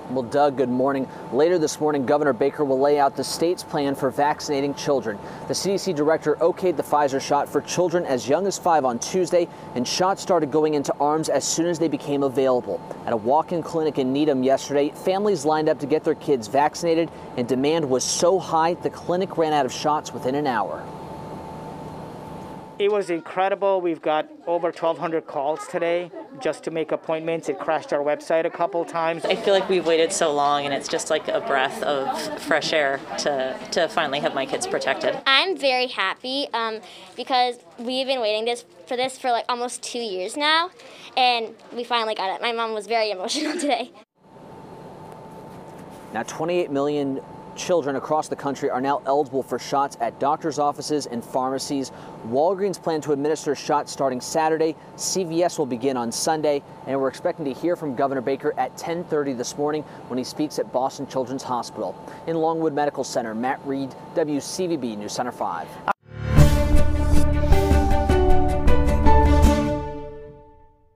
Well, Doug, good morning. Later this morning, Governor Baker will lay out the state's plan for vaccinating children. The CDC director okayed the Pfizer shot for children as young as 5 on Tuesday, and shots started going into arms as soon as they became available. At a walk-in clinic in Needham yesterday, families lined up to get their kids vaccinated, and demand was so high the clinic ran out of shots within an hour. It was incredible. We've got over 1,200 calls today just to make appointments. It crashed our website a couple times. I feel like we've waited so long, and it's just like a breath of fresh air to finally have my kids protected. I'm very happy because we've been waiting for this for like almost 2 years now, and we finally got it. My mom was very emotional today. Now, 28 million children across the country are now eligible for shots at doctors' offices and pharmacies. Walgreens plan to administer shots starting Saturday. CVS will begin on Sunday, and we're expecting to hear from Governor Baker at 10:30 this morning when he speaks at Boston Children's Hospital. In Longwood Medical Center, Matt Reed, WCVB News Center 5.